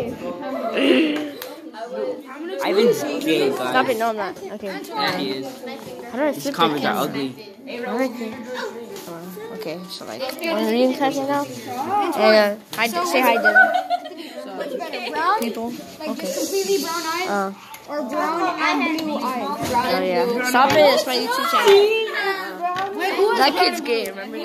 Ivan's gay, guys. Stop it, no I'm not. Okay. Yeah, he is. How do I His flip comments the are camera? ugly. Okay, so like, I'm reading typing now. And say hi, Devin. People. Okay. Completely brown eyes or brown and blue eyes. Oh yeah. Stop it, it's my YouTube channel. That kid's gay, remember that?